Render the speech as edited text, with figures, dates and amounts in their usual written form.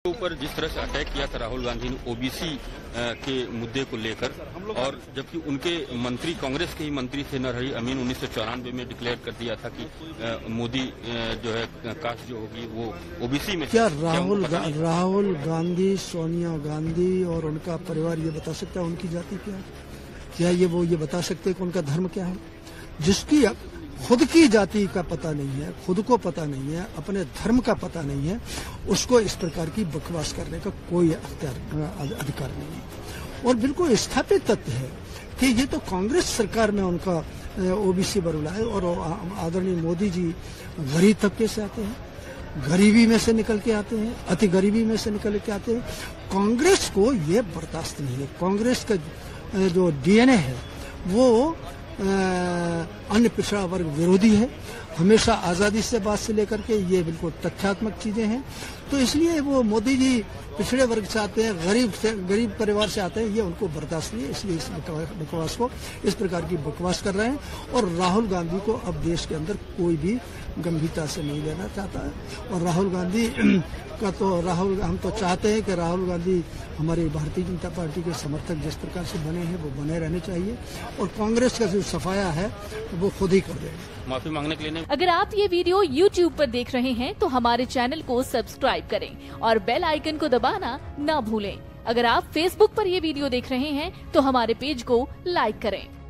ऊपर जिस तरह से अटैक किया था राहुल गांधी ने ओबीसी के मुद्दे को लेकर, और जबकि उनके मंत्री कांग्रेस के ही मंत्री थे नरहरि अमीन 1994 में डिक्लेयर कर दिया था कि मोदी जो है कास्ट जो होगी वो ओबीसी में। क्या राहुल गांधी, सोनिया गांधी और उनका परिवार ये बता सकता है उनकी जाति क्या है? क्या ये बता सकते हैं कि उनका धर्म क्या है? जिसकी खुद की जाति का पता नहीं है, खुद को पता नहीं है, अपने धर्म का पता नहीं है, उसको इस प्रकार की बकवास करने का कोई अधिकार नहीं है। और बिल्कुल स्थापित तथ्य है कि ये तो कांग्रेस सरकार में उनका ओबीसी बरूला है। और आदरणीय मोदी जी गरीब तबके से आते हैं, गरीबी में से निकल के आते हैं, अति गरीबी में से निकल के आते हैं। कांग्रेस को ये बर्दाश्त नहीं है। कांग्रेस का जो डीएनए है वो अन्य पिछड़ा वर्ग विरोधी है। हमेशा आजादी से बात से लेकर के ये बिल्कुल तथ्यात्मक चीजें हैं। तो इसलिए वो मोदी जी पिछड़े वर्ग से आते हैं, गरीब परिवार से आते हैं, ये उनको बर्दाश्त नहीं है। इसलिए इस बकवास को, इस प्रकार की बकवास कर रहे हैं। और राहुल गांधी को अब देश के अंदर कोई भी गंभीरता से नहीं लेना चाहता है। और राहुल गांधी का तो हम तो चाहते हैं कि राहुल गांधी हमारी भारतीय जनता पार्टी के समर्थक जिस प्रकार से बने हैं वो बने रहने चाहिए। और कांग्रेस का जो सफाया है वो खुद ही कर देगा। माफी मांगने के लिए। अगर आप ये वीडियो YouTube पर देख रहे हैं तो हमारे चैनल को सब्सक्राइब करें और बेल आइकन को दबाना ना भूलें। अगर आप Facebook पर ये वीडियो देख रहे हैं तो हमारे पेज को लाइक करें।